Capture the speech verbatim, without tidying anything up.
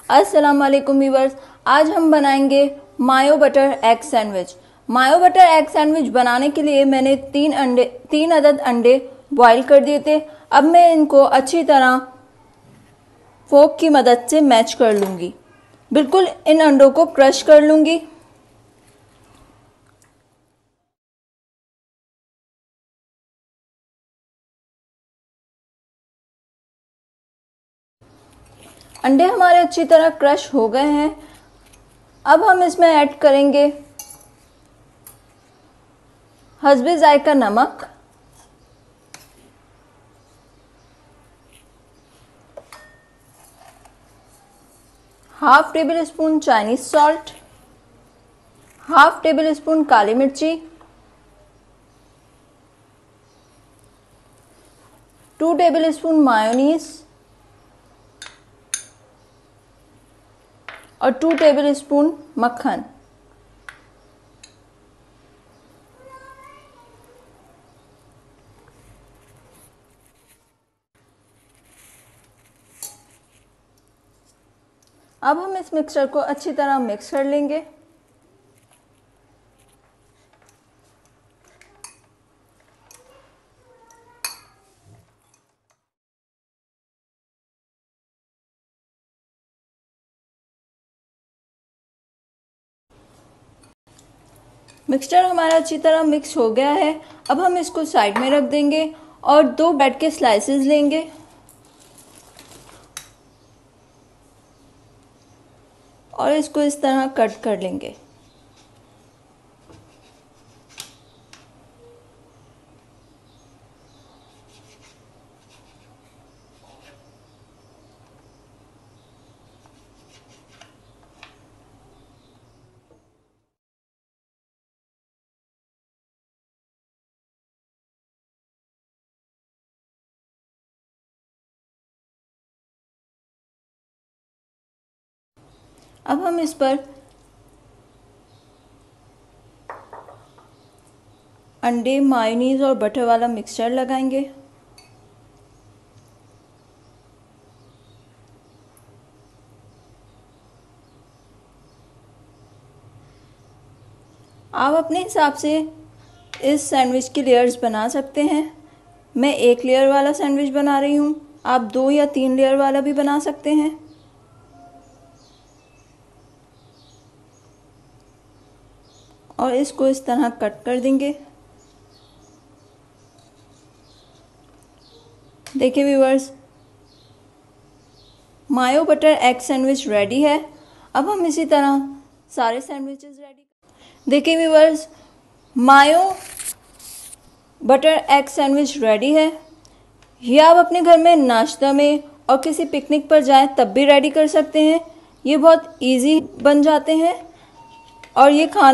अस्सलाम वालेकुम व्यूअर्स, आज हम बनाएंगे mayo butter egg sandwich. Mayo butter egg sandwich बनाने के लिए मैंने तीन अंडे तीन अदद अंडे बॉईल कर दिए थे। अब मैं इनको अच्छी तरह फोक की मदद से मैश कर लूंगी। बिल्कुल इन अंडों को क्रश कर लूंगी। अंडे हमारे अच्छी तरह क्रश हो गए हैं। अब हम इसमें ऐड करेंगे हस्बे जायका नमक, half tablespoon Chinese salt, half tablespoon काली मिर्ची, टू टेबल स्पून मायोनीज और टू टेबल स्पून मक्खन। अब हम इस मिक्सचर को अच्छी तरह मिक्स कर लेंगे। मिक्सचर हमारा अच्छी तरह मिक्स हो गया है। अब हम इसको साइड में रख देंगे और दो ब्रेड के स्लाइसेस लेंगे और इसको इस तरह कट कर लेंगे। अब हम इस पर अंडे, मायोनीज और बटर वाला मिक्सचर लगाएंगे। आप अपने हिसाब से इस सैंडविच की लेयर्स बना सकते हैं। मैं एक लेयर वाला सैंडविच बना रही हूँ, आप दो या तीन लेयर वाला भी बना सकते हैं। और इसको इस तरह कट कर देंगे। देखिए viewers, mayo butter egg sandwich ready है। अब हम इसी तरह सारे सैंडविचेस रेडी। देखिए viewers, mayo butter egg sandwich ready है। ये आप अपने घर में नाश्ता में और किसी पिकनिक पर जाएं तब भी रेडी कर सकते हैं। ये बहुत इजी बन जाते हैं और ये खाना